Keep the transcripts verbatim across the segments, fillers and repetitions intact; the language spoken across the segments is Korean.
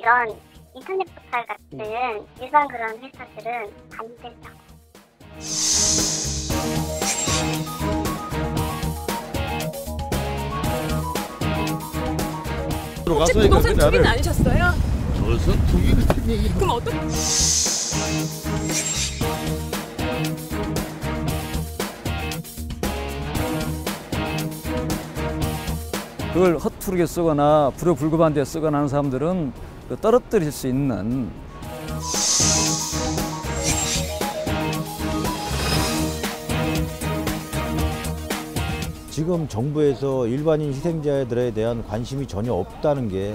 이런 인터넷 포털 같은 일반 그런 회사들은 안 된다고. 혹시 부동산 투기는 아니셨어요? 무슨 투기 같은 얘기? 그럼 어떻게? 그걸 허투루게 쓰거나 불효불급한 데 쓰거나 하는 사람들은 떨어뜨릴 수 있는 지금 정부에서 일반인 희생자들에 대한 관심이 전혀 없다는 게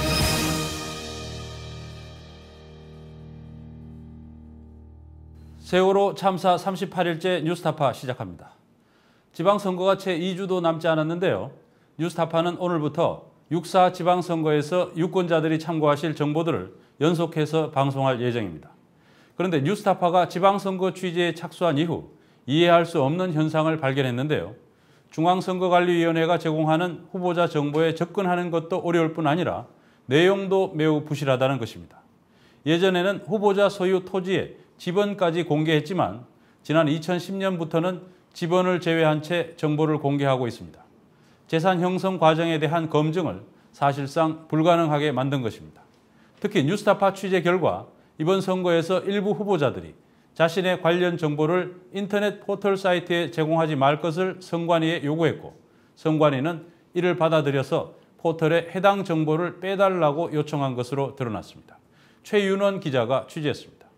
세월호 참사 삼십팔 일째 뉴스타파 시작합니다. 지방선거가 채 이 주도 남지 않았는데요. 뉴스타파는 오늘부터 육사 지방선거에서 유권자들이 참고하실 정보들을 연속해서 방송할 예정입니다. 그런데 뉴스타파가 지방선거 취재에 착수한 이후 이해할 수 없는 현상을 발견했는데요. 중앙선거관리위원회가 제공하는 후보자 정보에 접근하는 것도 어려울 뿐 아니라 내용도 매우 부실하다는 것입니다. 예전에는 후보자 소유 토지의 지번까지 공개했지만 지난 이천십 년부터는 지번을 제외한 채 정보를 공개하고 있습니다. 재산 형성 과정에 대한 검증을 사실상 불가능하게 만든 것입니다. 특히 뉴스타파 취재 결과 이번 선거에서 일부 후보자들이 자신의 관련 정보를 인터넷 포털 사이트에 제공하지 말 것을 선관위에 요구했고 선관위는 이를 받아들여서 포털에 해당 정보를 빼달라고 요청한 것으로 드러났습니다. 최윤원 기자가 취재했습니다.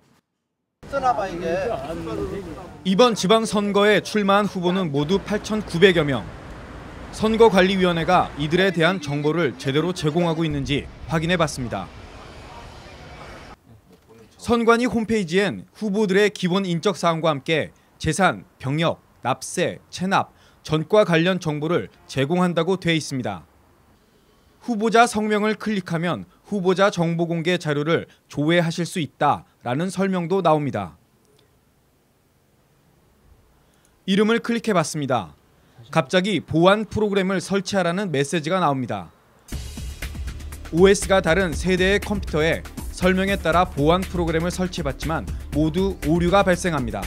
이번 지방선거에 출마한 후보는 모두 팔천구백여 명. 선거관리위원회가 이들에 대한 정보를 제대로 제공하고 있는지 확인해봤습니다. 선관위 홈페이지엔 후보들의 기본 인적 사항과 함께 재산, 병역, 납세, 체납, 전과 관련 정보를 제공한다고 돼 있습니다. 후보자 성명을 클릭하면 후보자 정보 공개 자료를 조회하실 수 있다라는 설명도 나옵니다. 이름을 클릭해봤습니다. 갑자기 보안 프로그램을 설치하라는 메시지가 나옵니다. 오에스가 다른 세대의 컴퓨터에 설명에 따라 보안 프로그램을 설치해봤지만 모두 오류가 발생합니다.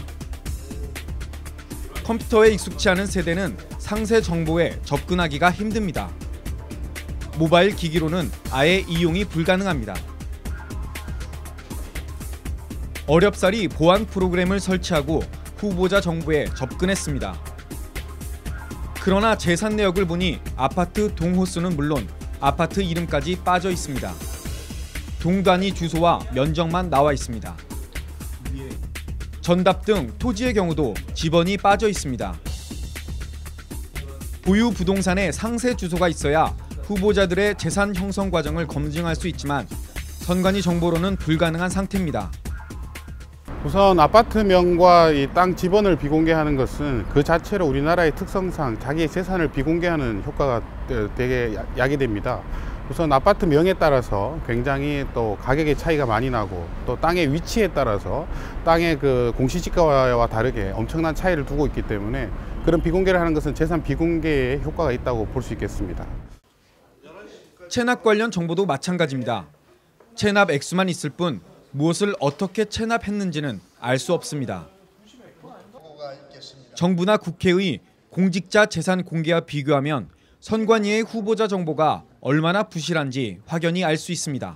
컴퓨터에 익숙치 않은 세대는 상세 정보에 접근하기가 힘듭니다. 모바일 기기로는 아예 이용이 불가능합니다. 어렵사리 보안 프로그램을 설치하고 후보자 정보에 접근했습니다. 그러나 재산 내역을 보니 아파트 동호수는 물론 아파트 이름까지 빠져 있습니다. 동 단위 주소와 면적만 나와 있습니다. 전답 등 토지의 경우도 지번이 빠져 있습니다. 보유 부동산에 상세 주소가 있어야 후보자들의 재산 형성 과정을 검증할 수 있지만 선관위 정보로는 불가능한 상태입니다. 우선 아파트명과 이 땅 지번을 비공개하는 것은 그 자체로 우리나라의 특성상 자기의 재산을 비공개하는 효과가 되게 야기됩니다. 우선 아파트 명에 따라서 굉장히 또 가격의 차이가 많이 나고 또 땅의 위치에 따라서 땅의 그 공시지가와 다르게 엄청난 차이를 두고 있기 때문에 그런 비공개를 하는 것은 재산 비공개에 효과가 있다고 볼 수 있겠습니다. 체납 관련 정보도 마찬가지입니다. 체납 액수만 있을 뿐 무엇을 어떻게 체납했는지는 알 수 없습니다. 정부나 국회의 공직자 재산 공개와 비교하면 선관위의 후보자 정보가 얼마나 부실한지 확연히 알 수 있습니다.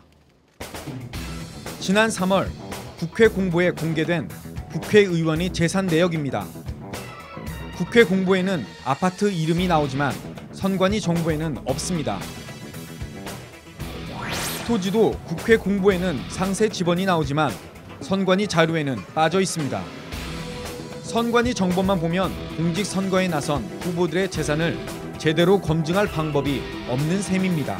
지난 삼월 국회 공보에 공개된 국회의원의 재산 내역입니다. 국회 공보에는 아파트 이름이 나오지만 선관위 정보에는 없습니다. 토지도 국회 공보에는 상세 지번이 나오지만 선관위 자료에는 빠져 있습니다. 선관위 정보만 보면 공직선거에 나선 후보들의 재산을 제대로 검증할 방법이 없는 셈입니다.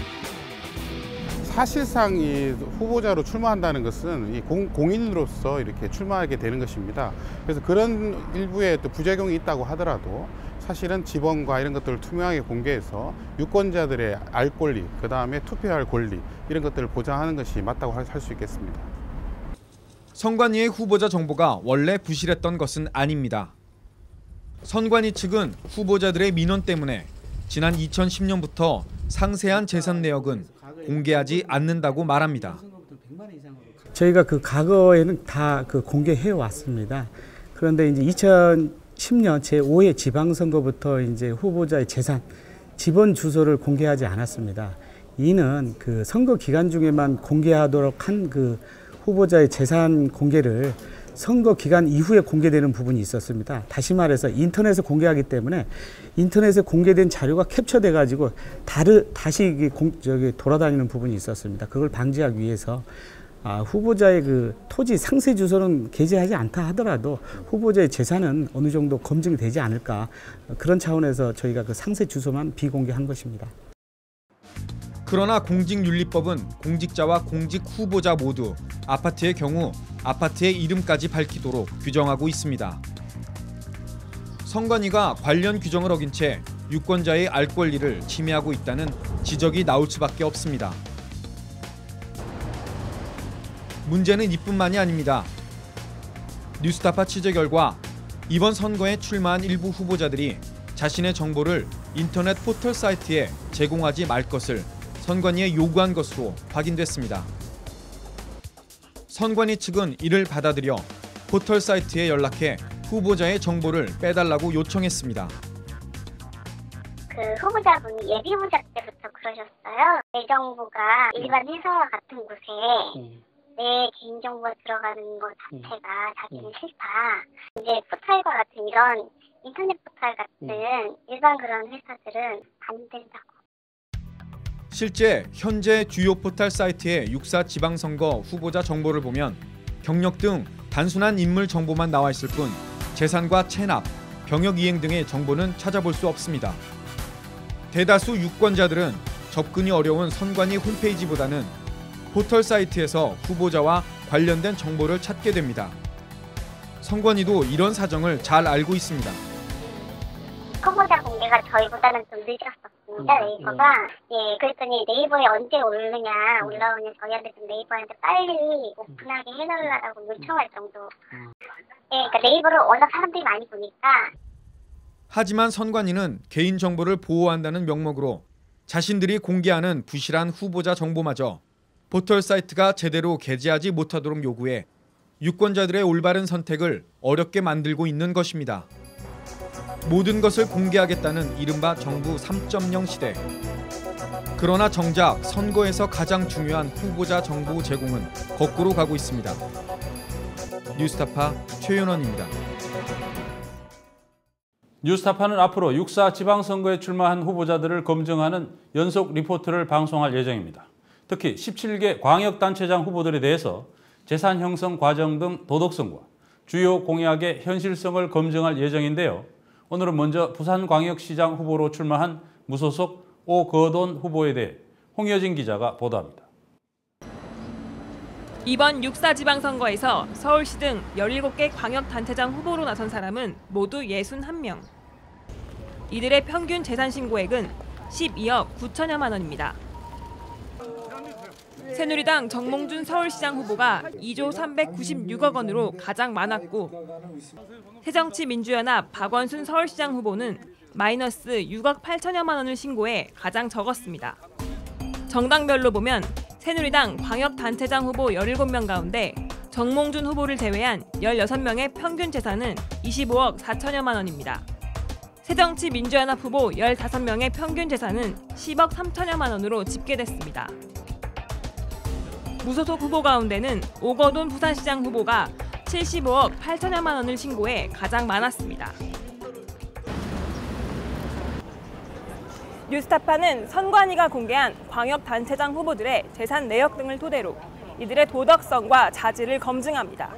사실상 이 후보자로 출마한다는 것은 이 공, 공인으로서 이렇게 출마하게 되는 것입니다. 그래서 그런 일부의 또 부작용이 있다고 하더라도 사실은 지번과 이런 것들을 투명하게 공개해서 유권자들의 알 권리, 그 다음에 투표할 권리 이런 것들을 보장하는 것이 맞다고 할 수 있겠습니다. 선관위의 후보자 정보가 원래 부실했던 것은 아닙니다. 선관위 측은 후보자들의 민원 때문에 지난 이천십 년부터 상세한 재산 내역은 공개하지 않는다고 말합니다. 저희가 그 과거에는 다 그 공개해 왔습니다. 그런데 이제 이천십 년 제오 회 지방선거부터 이제 후보자의 재산, 집원 주소를 공개하지 않았습니다. 이는 그 선거 기간 중에만 공개하도록 한 그 후보자의 재산 공개를 선거 기간 이후에 공개되는 부분이 있었습니다. 다시 말해서 인터넷에 공개하기 때문에 인터넷에 공개된 자료가 캡처돼 가지고 다르, 다시 공, 저기 돌아다니는 부분이 있었습니다. 그걸 방지하기 위해서 아, 후보자의 그 토지 상세 주소는 게재하지 않다 하더라도 후보자의 재산은 어느 정도 검증이 되지 않을까, 그런 차원에서 저희가 그 상세 주소만 비공개한 것입니다. 그러나 공직윤리법은 공직자와 공직 후보자 모두 아파트의 경우 아파트의 이름까지 밝히도록 규정하고 있습니다. 선관위가 관련 규정을 어긴 채 유권자의 알 권리를 침해하고 있다는 지적이 나올 수밖에 없습니다. 문제는 이뿐만이 아닙니다. 뉴스타파 취재 결과 이번 선거에 출마한 일부 후보자들이 자신의 정보를 인터넷 포털 사이트에 제공하지 말 것을 선관위에 요구한 것으로 확인됐습니다. 선관위 측은 이를 받아들여 포털 사이트에 연락해 후보자의 정보를 빼달라고 요청했습니다. 그 후보자분이 예비후보자 때부터 그러셨어요. 내 정보가 일반 회사와 같은 곳에 음. 내 개인정보가 들어가는 것 자체가 자기는 싫다. 이제 포털과 같은 이런 인터넷 포털 같은 일반 그런 회사들은 반대된다고. 실제 현재 주요 포털 사이트의 육사 지방선거 후보자 정보를 보면 경력 등 단순한 인물 정보만 나와 있을 뿐 재산과 체납, 병역이행 등의 정보는 찾아볼 수 없습니다. 대다수 유권자들은 접근이 어려운 선관위 홈페이지보다는 포털 사이트에서 후보자와 관련된 정보를 찾게 됩니다. 선관위도 이런 사정을 잘 알고 있습니다. 후보자 공개가 저희보다는 좀 늦었었습니다. 네이버가. 예, 그랬더니 네이버에 언제 오르냐, 올라오냐 저희한테 좀 네이버한테 빨리 오픈하게 해달라고 요청할 정도. 예, 그러니까 네이버를 워낙 사람들이 많이 보니까. 하지만 선관위는 개인정보를 보호한다는 명목으로 자신들이 공개하는 부실한 후보자 정보마저 포털 사이트가 제대로 게재하지 못하도록 요구해 유권자들의 올바른 선택을 어렵게 만들고 있는 것입니다. 모든 것을 공개하겠다는 이른바 정부 삼 점 영 시대. 그러나 정작 선거에서 가장 중요한 후보자 정보 제공은 거꾸로 가고 있습니다. 뉴스타파 최윤원입니다. 뉴스타파는 앞으로 육사 지방선거에 출마한 후보자들을 검증하는 연속 리포트를 방송할 예정입니다. 특히 십칠 개 광역단체장 후보들에 대해서 재산 형성 과정 등 도덕성과 주요 공약의 현실성을 검증할 예정인데요. 오늘은 먼저 부산광역시장 후보로 출마한 무소속 오거돈 후보에 대해 홍여진 기자가 보도합니다. 이번 육사 지방선거에서 서울시 등 열일곱 개 광역단체장 후보로 나선 사람은 모두 육십일 명. 이들의 평균 재산 신고액은 십이억 구천여만 원입니다. 새누리당 정몽준 서울시장 후보가 이조 삼백구십육억 원으로 가장 많았고 새정치민주연합 박원순 서울시장 후보는 마이너스 육억 팔천여만 원을 신고해 가장 적었습니다. 정당별로 보면 새누리당 광역단체장 후보 열일곱 명 가운데 정몽준 후보를 제외한 열여섯 명의 평균 재산은 이십오억 사천여만 원입니다. 새정치민주연합 후보 열다섯 명의 평균 재산은 십억 삼천여만 원으로 집계됐습니다. 무소속 후보 가운데는 오거돈 부산시장 후보가 칠십오억 팔천여만 원을 신고해 가장 많았습니다. 뉴스타파는 선관위가 공개한 광역단체장 후보들의 재산 내역 등을 토대로 이들의 도덕성과 자질을 검증합니다.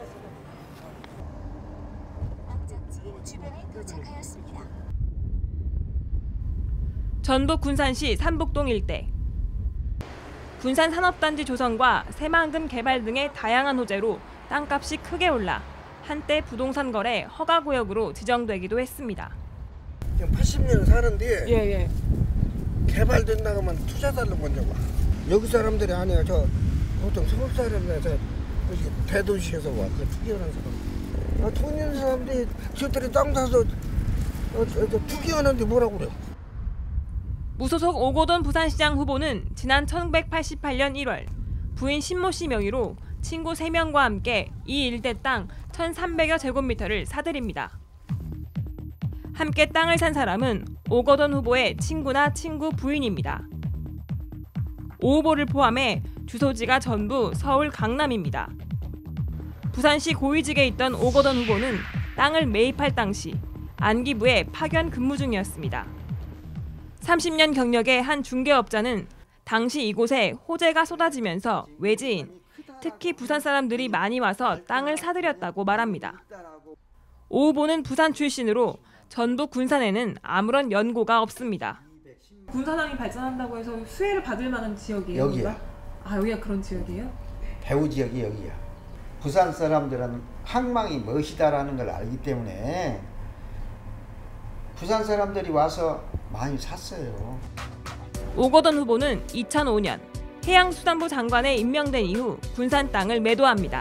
전북 군산시 삼북동 일대. 군산 산업단지 조성과 새만금 개발 등의 다양한 호재로 땅값이 크게 올라 한때 부동산 거래 허가구역으로 지정되기도 했습니다. 지금 팔십 년 사는데 예, 예. 개발된다고 하면 투자자를 먼저 와. 여기 사람들이 아니야. 저 보통 서울 사람이라서 대도시에서 와. 그 투기하는 사람. 아, 돈 있는 사람들이 저들이 땅 사서 어, 저, 저, 투기하는데 뭐라고 그래. 무소속 오거돈 부산시장 후보는 지난 천구백팔십팔 년 일월 부인 신모 씨 명의로 친구 세 명과 함께 이 일대 땅 천삼백여 제곱미터를 사들입니다. 함께 땅을 산 사람은 오거돈 후보의 친구나 친구 부인입니다. 오 후보를 포함해 주소지가 전부 서울 강남입니다. 부산시 고위직에 있던 오거돈 후보는 땅을 매입할 당시 안기부에 파견 근무 중이었습니다. 삼십 년 경력의 한 중개업자는 당시 이곳에 호재가 쏟아지면서 외지인, 특히 부산 사람들이 많이 와서 땅을 사들였다고 말합니다. 오 후보는 부산 출신으로 전북 군산에는 아무런 연고가 없습니다. 군산항이 발전한다고 해서 수혜를 받을 만한 지역이에요? 여기야. 아, 여기가 그런 지역이에요? 배후 지역이 여기야. 부산 사람들은 항망이 멋이다라는 걸 알기 때문에 부산 사람들이 와서 많이 샀어요. 오거돈 후보는 이천오 년 해양수산부 장관에 임명된 이후 군산 땅을 매도합니다.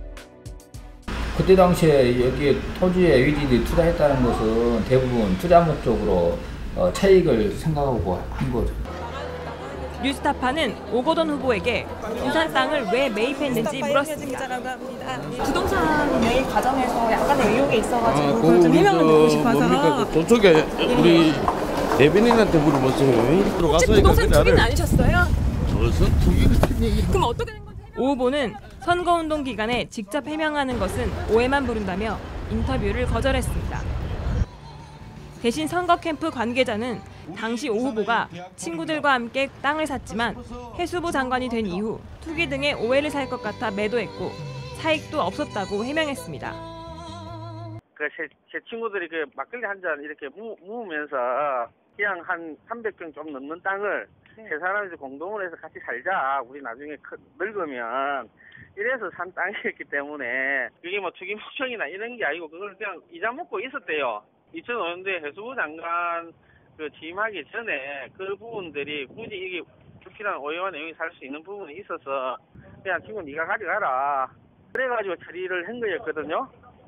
그때 당시에 여기에 토지에 에이디들이 투자했다는 것은 대부분 투자 목적으로 어, 차익을 생각하고 한 거죠. 뉴스타파는 오거돈 후보에게 군산 땅을 왜 매입했는지 물었습니다. 부동산 매입 과정에서 약간의 의혹이 있어가지고 아, 그걸 좀 해명을 듣고 싶어서. 뭡니까? 저쪽에 우리 대변인한테 물어보세요. 혹시 부동산 투기는 아니셨어요? 무슨 투기 같은 얘기? 그럼 어떻게 된 건지. 오 후보는 선거운동 기간에 직접 해명하는 것은 오해만 부른다며 인터뷰를 거절했습니다. 대신 선거 캠프 관계자는 당시 오 후보가 친구들과 함께 땅을 샀지만 해수부 장관이 된 이후 투기 등의 오해를 살 것 같아 매도했고 차익도 없었다고 해명했습니다. 그 제 제 친구들이 그 막걸리 한 잔 이렇게 무, 무으면서 그냥 한 삼백 평 좀 넘는 땅을 세 사람이서 공동으로 해서 같이 살자. 우리 나중에 크, 늙으면 이래서 산 땅이었기 때문에 그게 뭐 투기 목적이나 이런 게 아니고 그걸 그냥 이자 먹고 있었대요. 이천오 년도에 해수부 장관 그 취임하기 전에 그 부분들이 굳이 이게 특히나 오해와 내용이 살 수 있는 부분이 있어서 그냥 친구 네가 가져가라. 그래가지고 처리를 한 거였거든요.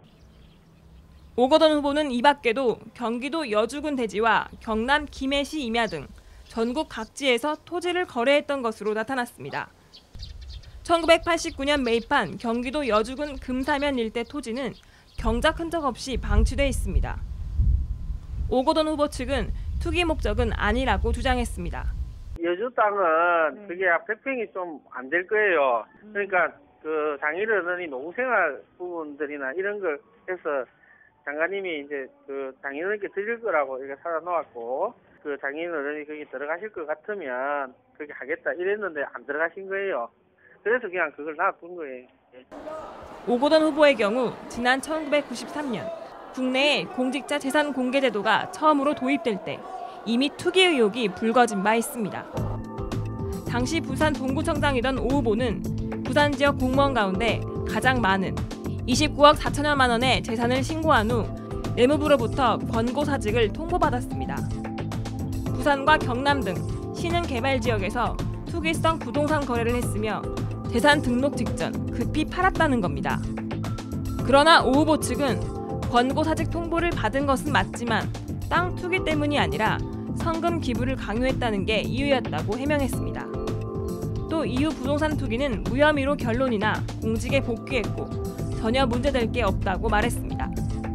오거돈 후보는 이 밖에도 경기도 여주군 대지와 경남 김해시 임야 등 전국 각지에서 토지를 거래했던 것으로 나타났습니다. 천구백팔십구 년 매입한 경기도 여주군 금사면 일대 토지는 경작 흔적 없이 방치돼 있습니다. 오거돈 후보 측은 투기 목적은 아니라고 주장했습니다. 여주 땅은 그게 백 평이 좀 안 될 거예요. 그러니까 그 장인어른이 노후생활 부분들이나 이런 걸 해서 장관님이 이제 그 장인어른께 드릴 거라고 이렇게 사다 놓았고 그 장인어른이 거기 들어가실 것 같으면 그렇게 하겠다 이랬는데 안 들어가신 거예요. 그래서 그냥 그걸 놔둔 거예요. 오거돈 후보의 경우 지난 천구백구십삼 년 국내에 공직자 재산 공개 제도가 처음으로 도입될 때 이미 투기 의혹이 불거진 바 있습니다. 당시 부산 동구청장이던 오 후보는 부산 지역 공무원 가운데 가장 많은 이십구억 사천여만 원의 재산을 신고한 후 내무부로부터 권고사직을 통보받았습니다. 부산과 경남 등 신흥 개발 지역에서 투기성 부동산 거래를 했으며 재산 등록 직전 급히 팔았다는 겁니다. 그러나 오 후보 측은 권고사직 통보를 받은 것은 맞지만 땅 투기 때문이 아니라 성금 기부를 강요했다는 게 이유였다고 해명했습니다. 또 이후 부동산 투기는 무혐의로 결론이나 공직에 복귀했고 전혀 문제될 게 없다고 말했습니다.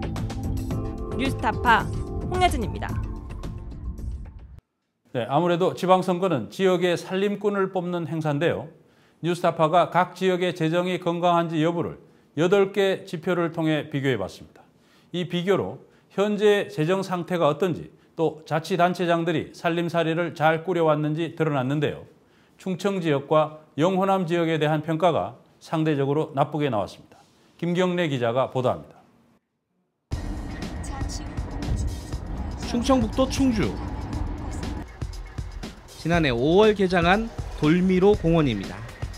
뉴스타파 홍예진입니다. 네, 아무래도 지방선거는 지역의 살림꾼을 뽑는 행사인데요. 뉴스타파가 각 지역의 재정이 건강한지 여부를 여덟 개 지표를 통해 비교해봤습니다. 이 비교로 현재 재정 상태가 어떤지 또 자치단체장들이 살림살이를 잘 꾸려왔는지 드러났는데요. 충청 지역과 영호남 지역에 대한 평가가 상대적으로 나쁘게 나왔습니다. 김경래 기자가 보도합니다. 충청북도 충주. 지난해 오월 개장한 돌미로 공원입니다.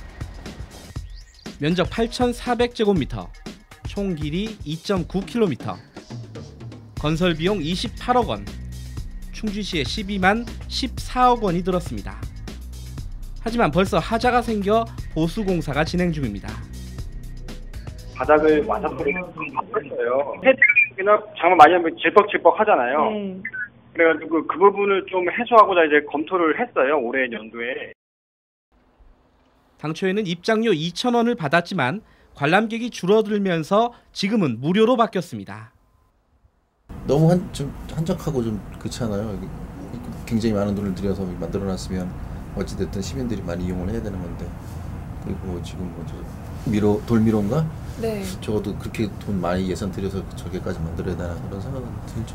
면적 팔천사백 제곱미터, 총 길이 이 점 구 킬로미터, 건설 비용 이십팔억 원, 충주시에 십이만 십사억 원이 들었습니다. 하지만 벌써 하자가 생겨 보수공사가 진행 중입니다. 바닥을 와사포를 했어요. 해대기나 장마 많이 하면 질퍽질퍽 하잖아요. 음. 그래가지고 그 부분을 좀 해소하고자 이제 검토를 했어요. 올해 연도에. 당초에는 입장료 이천 원을 받았지만 관람객이 줄어들면서 지금은 무료로 바뀌었습니다. 너무 한, 좀 한적하고 좀 그렇잖아요. 굉장히 많은 돈을 들여서 만들어놨으면 어찌됐든 시민들이 많이 이용을 해야 되는 건데, 그리고 지금 뭐 저 미로 돌미로인가? 네. 적어도 그렇게 돈 많이 예산 들여서 저게까지 만들어야 되나 그런 생각은 들죠.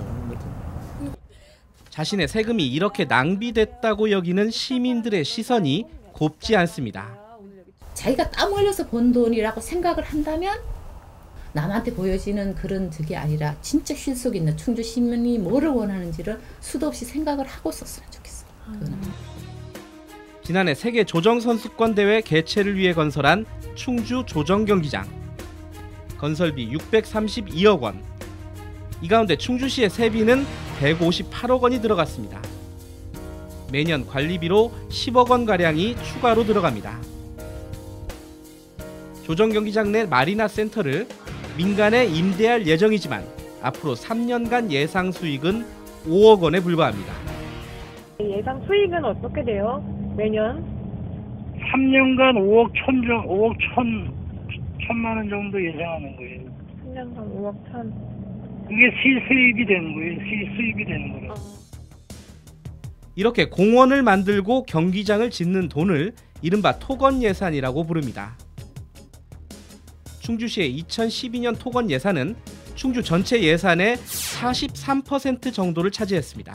자신의 세금이 이렇게 낭비됐다고 여기는 시민들의 시선이 곱지 않습니다. 자기가 땀 흘려서 번 돈이라고 생각을 한다면 남한테 보여지는 그런 적이 아니라 진짜 실속 있는 충주 시민이 뭐를 원하는지를 수도 없이 생각을 하고 썼으면 좋겠어. 그거는. 지난해 세계 조정선수권 대회 개최를 위해 건설한 충주 조정경기장. 건설비 육백삼십이억 원. 이 가운데 충주시의 세비는 백오십팔억 원이 들어갔습니다. 매년 관리비로 십억 원가량이 추가로 들어갑니다. 조정경기장 내 마리나 센터를 민간에 임대할 예정이지만 앞으로 삼 년간 예상 수익은 오억 원에 불과합니다. 예상 수익은 어떻게 돼요? 매년? 삼 년간 오억 천정, 오억 천, 천만 원 정도 예상하는 거예요. 삼 년간 오억 천. 그게 시수입이 되는 거예요. 시수입이 되는 거예요. 이렇게 공원을 만들고 경기장을 짓는 돈을 이른바 토건 예산이라고 부릅니다. 충주시의 이천십이 년 토건 예산은 충주 전체 예산의 사십삼 퍼센트 정도를 차지했습니다.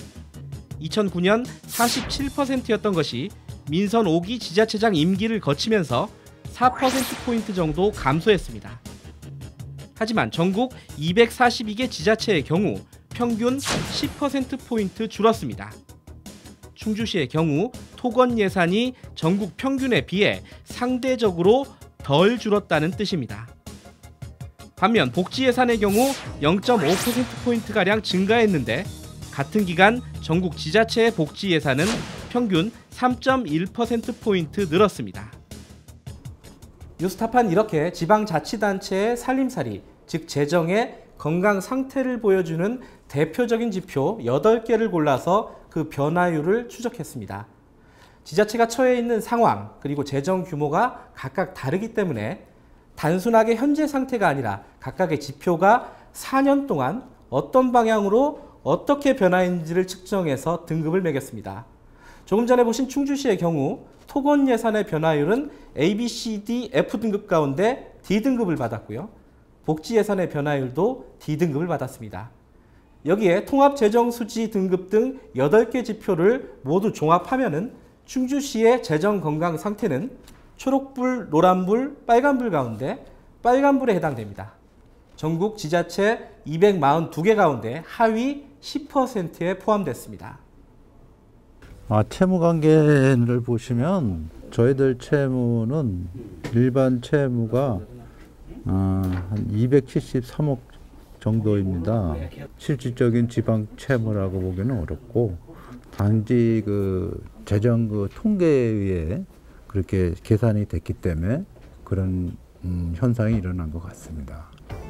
이천구 년 사십칠 퍼센트였던 것이 민선 오 기 지자체장 임기를 거치면서 사 퍼센트 포인트 정도 감소했습니다. 하지만 전국 이백사십이 개 지자체의 경우 평균 십 퍼센트 포인트 줄었습니다. 충주시의 경우 토건 예산이 전국 평균에 비해 상대적으로 덜 줄었다는 뜻입니다. 반면 복지 예산의 경우 영 점 오 퍼센트 포인트가량 증가했는데 같은 기간 전국 지자체의 복지 예산은 평균 삼 점 일 퍼센트 포인트 늘었습니다. 뉴스타파는 이렇게 지방자치단체의 살림살이, 즉 재정의 건강 상태를 보여주는 대표적인 지표 여덟 개를 골라서 그 변화율을 추적했습니다. 지자체가 처해 있는 상황 그리고 재정 규모가 각각 다르기 때문에 단순하게 현재 상태가 아니라 각각의 지표가 사 년 동안 어떤 방향으로 어떻게 변화했는지를 측정해서 등급을 매겼습니다. 조금 전에 보신 충주시의 경우 토건 예산의 변화율은 A, B, C, D, F 등급 가운데 D 등급을 받았고요. 복지 예산의 변화율도 D 등급을 받았습니다. 여기에 통합재정수지 등급 등 여덟 개 지표를 모두 종합하면은 충주시의 재정 건강 상태는 초록불, 노란불, 빨간불 가운데 빨간불에 해당됩니다. 전국 지자체 이백사십이 개 가운데 하위 십 퍼센트에 포함됐습니다. 아, 채무 관계를 보시면 저희들 채무는 일반 채무가 아, 한 이백칠십삼억 정도입니다. 실질적인 지방 채무라고 보기는 어렵고 단지 그 재정 그 통계에 의해 그렇게 계산이 됐기 때문에 그런 음, 현상이 일어난 것 같습니다.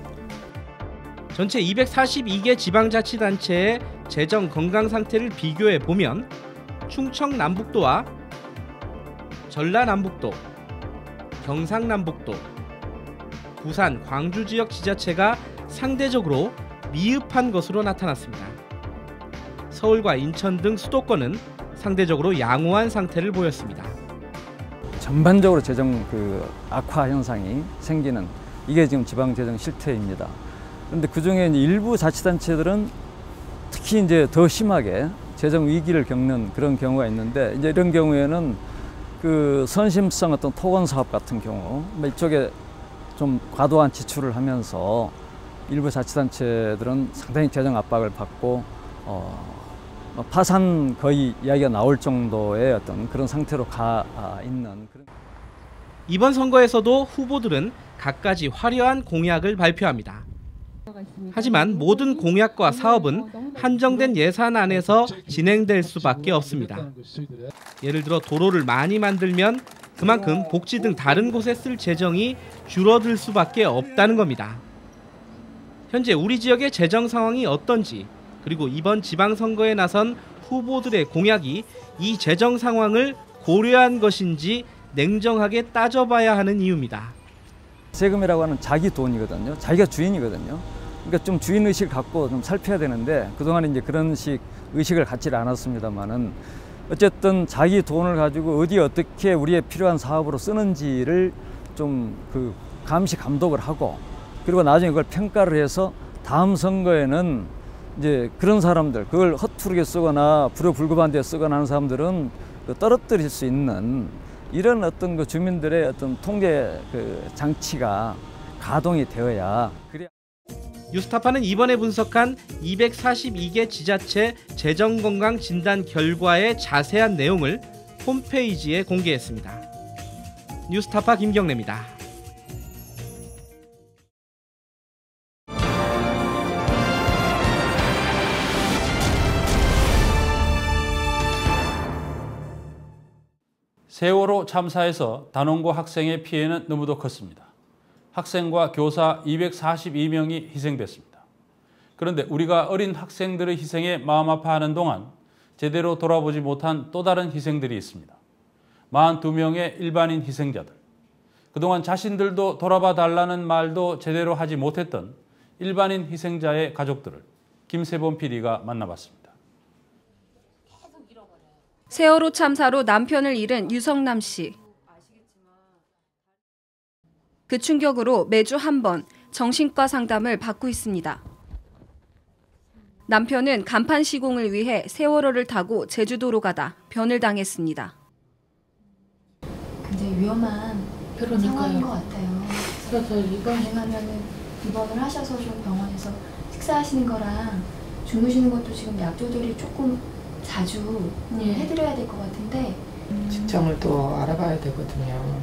전체 이백사십이 개 지방자치단체의 재정 건강 상태를 비교해 보면 충청남북도와 전라남북도, 경상남북도, 부산, 광주 지역 지자체가 상대적으로 미흡한 것으로 나타났습니다. 서울과 인천 등 수도권은 상대적으로 양호한 상태를 보였습니다. 전반적으로 재정 그 악화 현상이 생기는 이게 지금 지방 재정 실태입니다. 그런데 그 중에 일부 자치단체들은 특히 이제 더 심하게 재정 위기를 겪는 그런 경우가 있는데 이제 이런 경우에는 그 선심성 어떤 토건 사업 같은 경우 이쪽에 좀 과도한 지출을 하면서 일부 자치단체들은 상당히 재정 압박을 받고 어, 파산 거의 이야기가 나올 정도의 어떤 그런 상태로 가 있는 그런. 이번 선거에서도 후보들은 갖가지 화려한 공약을 발표합니다. 하지만 모든 공약과 사업은 한정된 예산 안에서 진행될 수밖에 없습니다. 예를 들어 도로를 많이 만들면 그만큼 복지 등 다른 곳에 쓸 재정이 줄어들 수밖에 없다는 겁니다. 현재 우리 지역의 재정 상황이 어떤지 그리고 이번 지방선거에 나선 후보들의 공약이 이 재정 상황을 고려한 것인지 냉정하게 따져봐야 하는 이유입니다. 세금이라고 하는 자기 돈이거든요. 자기가 주인이거든요. 그러니까 좀 주인의식을 갖고 좀 살펴야 되는데 그동안 이제 그런 식 의식을 갖지 않았습니다만은 어쨌든 자기 돈을 가지고 어디 어떻게 우리의 필요한 사업으로 쓰는지를 좀 그 감시 감독을 하고 그리고 나중에 그걸 평가를 해서 다음 선거에는 이제 그런 사람들 그걸 허투루게 쓰거나 불효불급한 데 쓰거나 하는 사람들은 그 떨어뜨릴 수 있는 이런 어떤 그 주민들의 어떤 통제 그 장치가 가동이 되어야 그래야. 뉴스타파는 이번에 분석한 이백사십이 개 지자체 재정건강 진단 결과의 자세한 내용을 홈페이지에 공개했습니다. 뉴스타파 김경래입니다. 세월호 참사에서 단원고 학생의 피해는 너무도 컸습니다. 학생과 교사 이백사십이 명이 희생됐습니다. 그런데 우리가 어린 학생들의 희생에 마음 아파하는 동안 제대로 돌아보지 못한 또 다른 희생들이 있습니다. 사십이 명의 일반인 희생자들. 그동안 자신들도 돌아봐 달라는 말도 제대로 하지 못했던 일반인 희생자의 가족들을 김세범 피디가 만나봤습니다. 세월호 참사로 남편을 잃은 유성남 씨. 그 충격으로 매주 한 번 정신과 상담을 받고 있습니다. 남편은 간판 시공을 위해 세월호를 타고 제주도로 가다 변을 당했습니다. 굉장히 위험한 그런 상황인 것 같아요. 그래서 입원하면은 입원을 하셔서 좀 병원에서 식사하시는 거랑 주무시는 것도 지금 약 조절이 조금 자주 예. 해드려야 될 것 같은데 직장을 또 알아봐야 되거든요.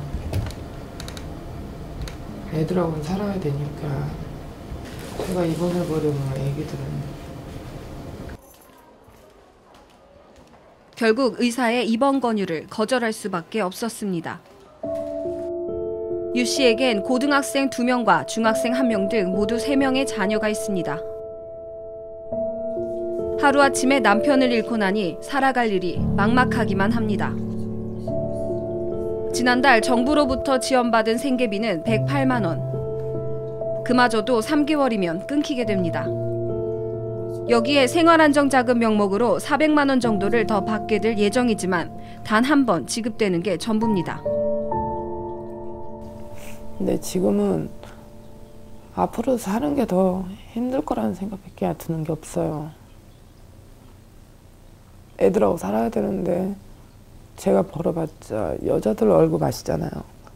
애들하고는 살아야 되니까 제가 입원해버리면 애기들은 결국 의사의 입원 권유를 거절할 수밖에 없었습니다. 유 씨에겐 고등학생 두 명과 중학생 한 명 등 모두 세 명의 자녀가 있습니다. 하루아침에 남편을 잃고 나니 살아갈 일이 막막하기만 합니다. 지난달 정부로부터 지원받은 생계비는 백팔만 원. 그마저도 삼 개월이면 끊기게 됩니다. 여기에 생활안정자금 명목으로 사백만 원 정도를 더 받게 될 예정이지만 단 한 번 지급되는 게 전부입니다. 근데 지금은 앞으로 사는 게 더 힘들 거라는 생각밖에 드는 게 없어요. 애들하고 살아야 되는데 제가 벌어봤자 여자들 월급 아시잖아요.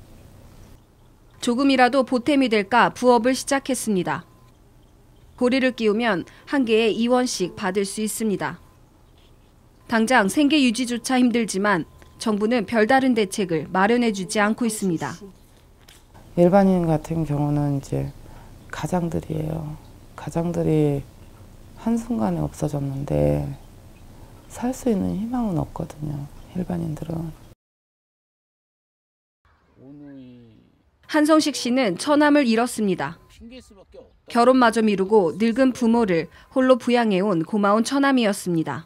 조금이라도 보탬이 될까 부업을 시작했습니다. 고리를 끼우면 한 개에 이 원씩 받을 수 있습니다. 당장 생계 유지조차 힘들지만 정부는 별다른 대책을 마련해주지 않고 있습니다. 일반인 같은 경우는 이제 가장들이에요. 가장들이 한순간에 없어졌는데 살 수 있는 희망은 없거든요. 일반인들은. 한성식 씨는 처남을 잃었습니다. 결혼마저 미루고 늙은 부모를 홀로 부양해온 고마운 처남이었습니다.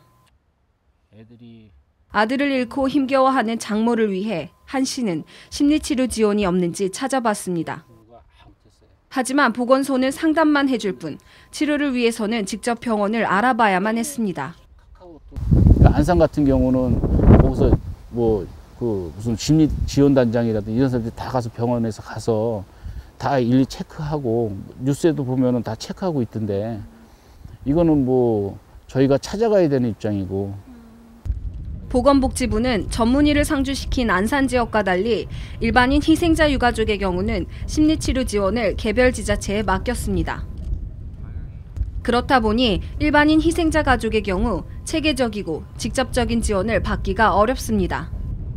아들을 잃고 힘겨워하는 장모를 위해 한 씨는 심리치료 지원이 없는지 찾아봤습니다. 하지만 보건소는 상담만 해줄 뿐 치료를 위해서는 직접 병원을 알아봐야만 했습니다. 안산 같은 경우는 거기서 뭐 그 무슨 심리 지원 단장이라든지 이런 사람들이 다 가서 병원에서 가서 다 일일이 체크하고 뉴스에도 보면은 다 체크하고 있던데 이거는 뭐 저희가 찾아가야 되는 입장이고. 보건복지부는 전문의를 상주시킨 안산 지역과 달리 일반인 희생자 유가족의 경우는 심리치료 지원을 개별 지자체에 맡겼습니다. 그렇다 보니 일반인 희생자 가족의 경우 체계적이고 직접적인 지원을 받기가 어렵습니다.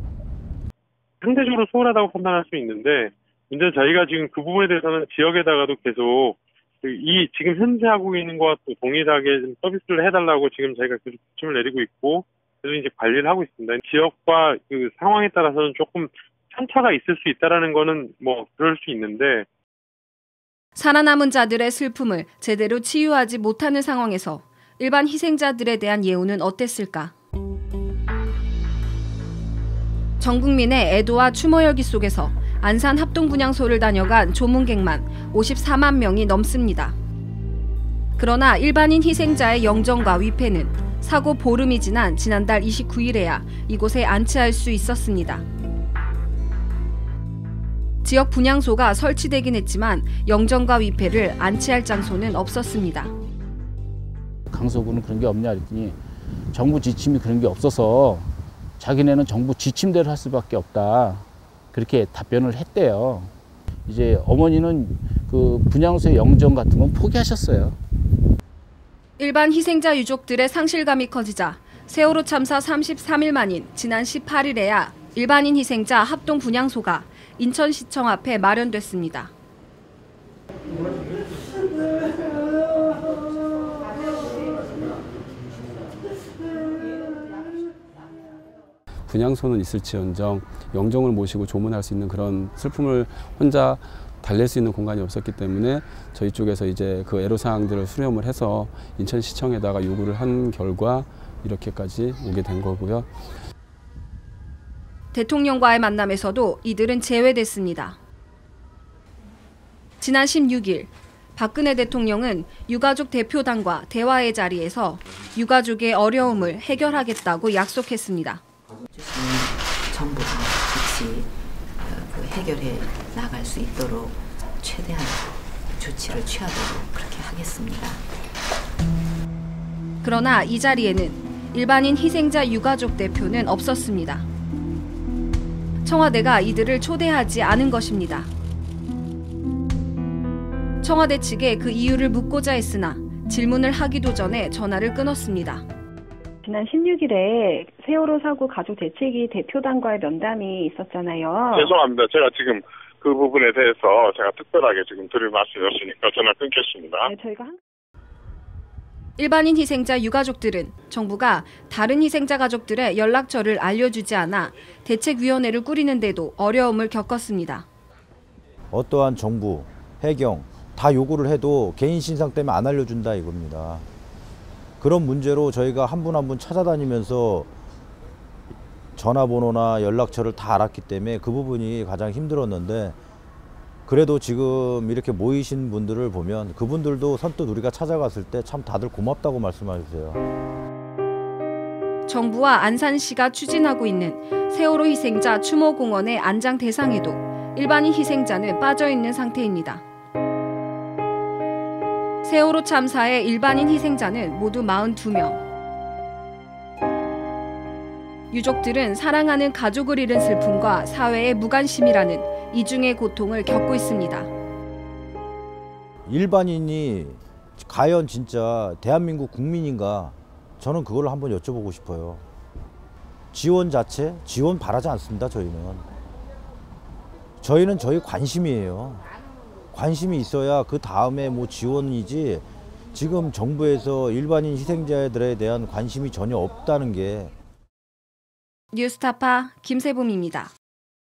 상대적으로 소홀하다고 판단할 수 있는데 문제는 저희가 지금 그 부분에 대해서는 지역에다가도 계속 이 지금 현재 하고 있는 것과 또 동일하게 좀 서비스를 해달라고 지금 저희가 계속 지침을 내리고 있고 그래서 이제 관리를 하고 있습니다. 지역과 그 상황에 따라서는 조금 편차가 있을 수 있다라는 거는 뭐 그럴 수 있는데 살아남은 자들의 슬픔을 제대로 치유하지 못하는 상황에서 일반 희생자들에 대한 예우는 어땠을까? 전 국민의 애도와 추모 열기 속에서 안산 합동분향소를 다녀간 조문객만 오십사만 명이 넘습니다. 그러나 일반인 희생자의 영정과 위패는 사고 보름이 지난 지난달 이십구일에야 이곳에 안치할 수 있었습니다. 지역 분향소가 설치되긴 했지만 영정과 위패를 안치할 장소는 없었습니다. 강서구는 그런 게 없냐 했더니 정부 지침이 그런 게 없어서 자기네는 정부 지침대로 할 수밖에 없다. 그렇게 답변을 했대요. 이제 어머니는 그 분향소의 영정 같은 건 포기하셨어요. 일반 희생자 유족들의 상실감이 커지자 세월호 참사 삼십삼일 만인 지난 십팔일에야 일반인 희생자 합동 분향소가 인천시청 앞에 마련됐습니다. 분향소는 있을지언정 영정을 모시고 조문할 수 있는 그런 슬픔을 혼자 달랠 수 있는 공간이 없었기 때문에 저희 쪽에서 이제 그 애로사항들을 수렴을 해서 인천시청에다가 요구를 한 결과 이렇게까지 오게 된 거고요. 대통령과의 만남에서도 이들은 제외됐습니다. 지난 십육일 박근혜 대통령은 유가족 대표단과 대화의 자리에서 유가족의 어려움을 해결하겠다고 약속했습니다. 정부가 같이 그 해결해 나갈 수 있도록 최대한 조치를 취하도록 그렇게 하겠습니다. 그러나 이 자리에는 일반인 희생자 유가족 대표는 없었습니다. 청와대가 이들을 초대하지 않은 것입니다. 청와대 측에 그 이유를 묻고자 했으나 질문을 하기도 전에 전화를 끊었습니다. 지난 십육일에 세월호 사고 가족 대책위 대표단과의 면담이 있었잖아요. 죄송합니다. 제가 지금 그 부분에 대해서 제가 특별하게 지금 드릴 말씀이 없으니까 전화 끊겠습니다. 네, 저희가 한... 일반인 희생자 유가족들은 정부가 다른 희생자 가족들의 연락처를 알려주지 않아 대책위원회를 꾸리는데도 어려움을 겪었습니다. 어떠한 정부, 해경 다 요구를 해도 개인 신상 때문에 안 알려준다 이겁니다. 그런 문제로 저희가 한 분 한 분 찾아다니면서 전화번호나 연락처를 다 알았기 때문에 그 부분이 가장 힘들었는데 그래도 지금 이렇게 모이신 분들을 보면 그분들도 선뜻 우리가 찾아갔을 때 참 다들 고맙다고 말씀하세요. 정부와 안산시가 추진하고 있는 세월호 희생자 추모공원의 안장 대상에도 일반인 희생자는 빠져있는 상태입니다. 세월호 참사의 일반인 희생자는 모두 사십이 명. 유족들은 사랑하는 가족을 잃은 슬픔과 사회의 무관심이라는 이중의 고통을 겪고 있습니다. 일반인이 과연 진짜 대한민국 국민인가? 저는 그걸 한번 여쭤보고 싶어요. 지원 자체? 지원 바라지 않습니다, 저희는. 저희는 저희 관심이에요. 관심이 있어야 그 다음에 뭐 지원이지 지금 정부에서 일반인 희생자들에 대한 관심이 전혀 없다는 게. 뉴스타파 김세봄입니다.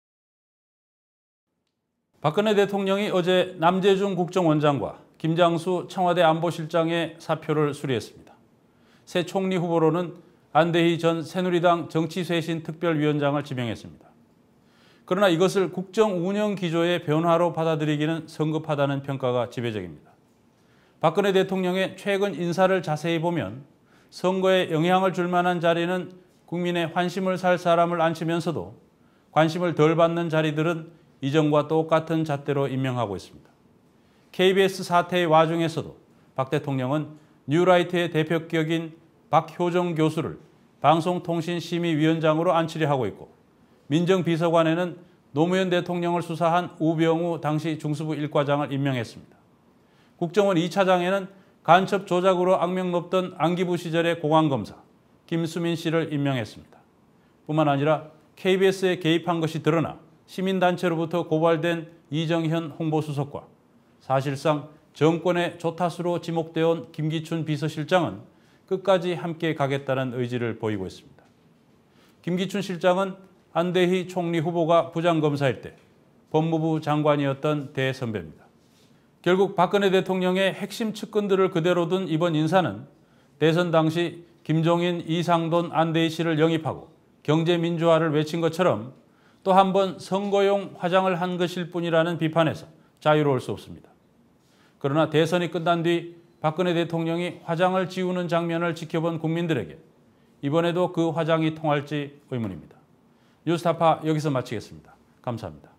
박근혜 대통령이 어제 남재중 국정원장과 김장수 청와대 안보실장의 사표를 수리했습니다. 새 총리 후보로는 안대희 전 새누리당 정치쇄신 특별위원장을 지명했습니다. 그러나 이것을 국정 운영 기조의 변화로 받아들이기는 성급하다는 평가가 지배적입니다. 박근혜 대통령의 최근 인사를 자세히 보면 선거에 영향을 줄 만한 자리는 국민의 환심을 살 사람을 앉히면서도 관심을 덜 받는 자리들은 이전과 똑같은 잣대로 임명하고 있습니다. 케이비에스 사태의 와중에서도 박 대통령은 뉴라이트의 대표격인 박효정 교수를 방송통신심의위원장으로 안치려 하고 있고 민정비서관에는 노무현 대통령을 수사한 우병우 당시 중수부 일 과장을 임명했습니다. 국정원 이 차장에는 간첩 조작으로 악명 높던 안기부 시절의 공안검사 김수민 씨를 임명했습니다. 뿐만 아니라 케이비에스에 개입한 것이 드러나 시민단체로부터 고발된 이정현 홍보수석과 사실상 정권의 조타수로 지목되어 온 김기춘 비서실장은 끝까지 함께 가겠다는 의지를 보이고 있습니다. 김기춘 실장은 안대희 총리 후보가 부장검사일 때 법무부 장관이었던 대선배입니다. 결국 박근혜 대통령의 핵심 측근들을 그대로 둔 이번 인사는 대선 당시 김종인, 이상돈, 안대희 씨를 영입하고 경제민주화를 외친 것처럼 또 한 번 선거용 화장을 한 것일 뿐이라는 비판에서 자유로울 수 없습니다. 그러나 대선이 끝난 뒤 박근혜 대통령이 화장을 지우는 장면을 지켜본 국민들에게 이번에도 그 화장이 통할지 의문입니다. 뉴스타파 여기서 마치겠습니다. 감사합니다.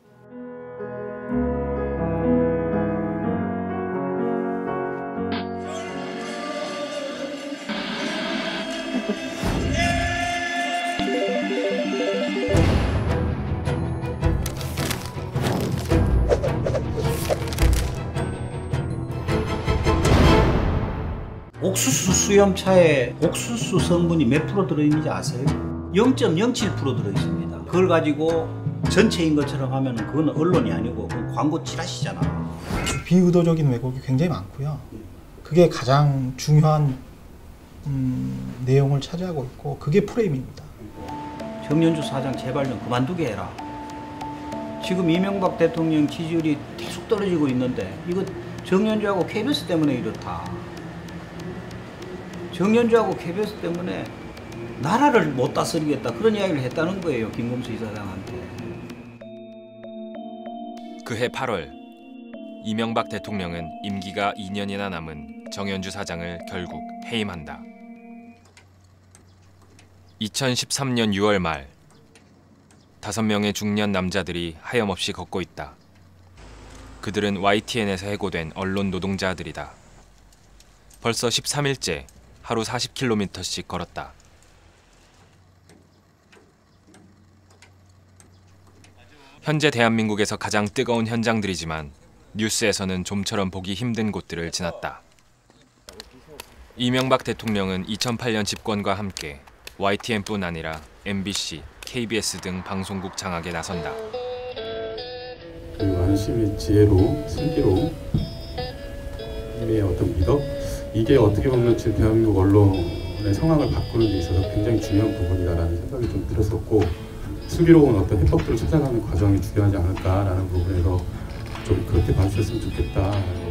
옥수수 수염차에 옥수수 성분이 몇 프로 들어있는지 아세요? 영 점 영칠 퍼센트 들어있습니다. 그걸 가지고 전체인 것처럼 하면 그건 언론이 아니고 그건 광고 찌라시잖아. 비의도적인 왜곡이 굉장히 많고요. 그게 가장 중요한 음, 내용을 차지하고 있고 그게 프레임입니다. 정연주 사장 제발 좀 그만두게 해라. 지금 이명박 대통령 지지율이 계속 떨어지고 있는데 이거 정연주하고 케이비에스 때문에 이렇다. 정연주하고 케이비에스 때문에 나라를 못 다스리겠다 그런 이야기를 했다는 거예요. 김금수 이사장한테. 그해 팔월 이명박 대통령은 임기가 이 년이나 남은 정연주 사장을 결국 해임한다. 이천십삼 년 유월 말 다섯 명의 중년 남자들이 하염없이 걷고 있다. 그들은 와이티엔에서 해고된 언론 노동자들이다. 벌써 십삼 일째 하루 사십 킬로미터씩 걸었다. 현재 대한민국에서 가장 뜨거운 현장들이지만 뉴스에서는 좀처럼 보기 힘든 곳들을 지났다. 이명박 대통령은 이천팔 년 집권과 함께 와이티엔뿐 아니라 엠비씨, 케이비에스 등 방송국 장악에 나선다. 그리고 많은 시민의 지혜로, 승기로, 힘의 어떤 미덕, 이게 어떻게 보면 지금 대한민국 언론의 상황을 바꾸는 데 있어서 굉장히 중요한 부분이다라는 생각이 좀 들었었고, 슬기로운 어떤 해법들을 찾아가는 과정이 중요하지 않을까라는 부분에서 좀 그렇게 봐주셨으면 좋겠다.